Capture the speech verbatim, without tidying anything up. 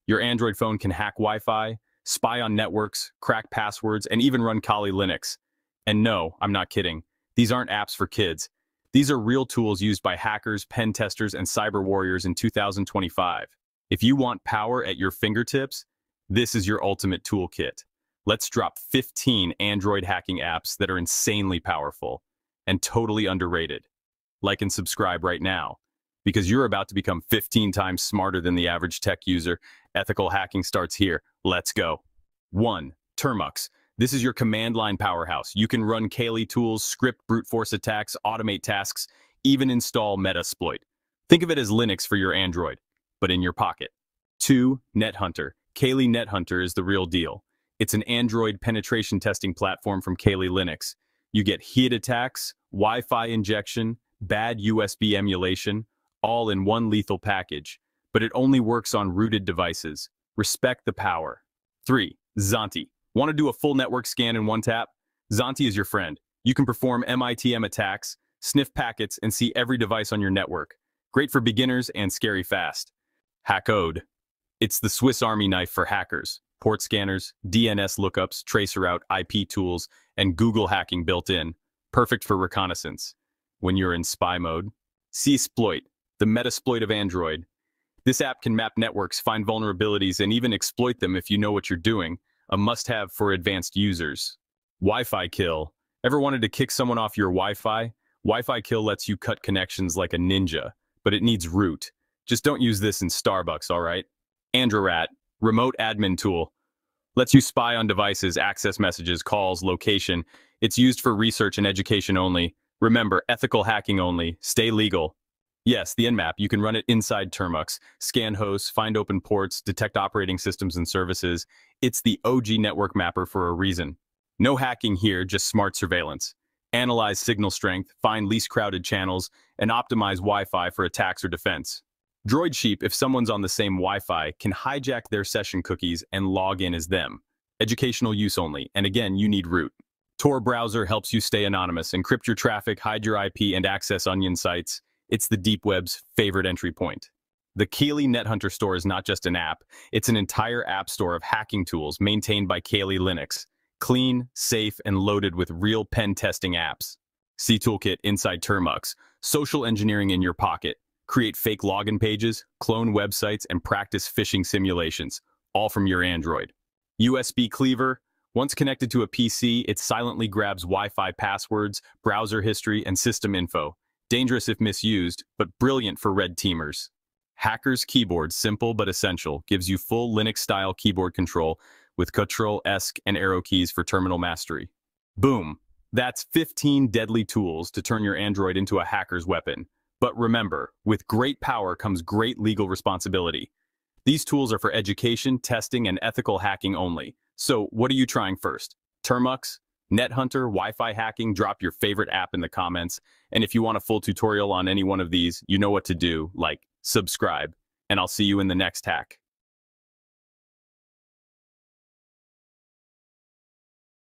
Your Android phone can hack Wi-Fi, spy on networks, crack passwords, and even run Kali Linux. And no, I'm not kidding. These aren't apps for kids. These are real tools used by hackers, pen testers, and cyber warriors in two thousand twenty-five. If you want power at your fingertips, this is your ultimate toolkit. Let's drop fifteen Android hacking apps that are insanely powerful and totally underrated. Like and subscribe right now, because you're about to become fifteen times smarter than the average tech user. Ethical hacking starts here. Let's go. one. Termux. This is your command line powerhouse. You can run Kali tools, script brute force attacks, automate tasks, even install Metasploit. Think of it as Linux for your Android, but in your pocket. two. NetHunter. Kali NetHunter is the real deal. It's an Android penetration testing platform from Kali Linux. You get hit attacks, Wi-Fi injection, bad U S B emulation, all in one lethal package, but it only works on rooted devices. Respect the power. three. zAnti. Want to do a full network scan in one tap? zAnti is your friend. You can perform M I T M attacks, sniff packets, and see every device on your network. Great for beginners and scary fast. Hackode. It's the Swiss Army knife for hackers. Port scanners, D N S lookups, tracer route, I P tools, and Google hacking built in. Perfect for reconnaissance. When you're in spy mode. cSploit, the Metasploit of Android. This app can map networks, find vulnerabilities, and even exploit them if you know what you're doing. A must-have for advanced users. WiFiKill. Ever wanted to kick someone off your Wi-Fi? WiFiKill lets you cut connections like a ninja, but it needs root. Just don't use this in Starbucks, all right? AndroRAT, remote admin tool. Lets you spy on devices, access messages, calls, location. It's used for research and education only. Remember, ethical hacking only. Stay legal. Yes, the Nmap, you can run it inside Termux, scan hosts, find open ports, detect operating systems and services. It's the O G network mapper for a reason. No hacking here, just smart surveillance. Analyze signal strength, find least crowded channels, and optimize Wi-Fi for attacks or defense. DroidSheep, if someone's on the same Wi-Fi, can hijack their session cookies and log in as them. Educational use only, and again, you need root. Tor Browser helps you stay anonymous, encrypt your traffic, hide your I P, and access onion sites. It's the deep web's favorite entry point. The Kali NetHunter store is not just an app, it's an entire app store of hacking tools maintained by Kali Linux. Clean, safe, and loaded with real pen testing apps. Setoolkit inside Termux. Social engineering in your pocket. Create fake login pages, clone websites, and practice phishing simulations, all from your Android. U S B Cleaver. Once connected to a P C, it silently grabs Wi-Fi passwords, browser history, and system info. Dangerous if misused, but brilliant for red teamers. Hacker's Keyboard, simple but essential, gives you full Linux-style keyboard control with Control, Esc, and arrow keys for terminal mastery. Boom! That's fifteen deadly tools to turn your Android into a hacker's weapon. But remember, with great power comes great legal responsibility. These tools are for education, testing, and ethical hacking only. So what are you trying first? Termux? NetHunter, Wi-Fi hacking? Drop your favorite app in the comments. And if you want a full tutorial on any one of these, you know what to do, like subscribe. And I'll see you in the next hack.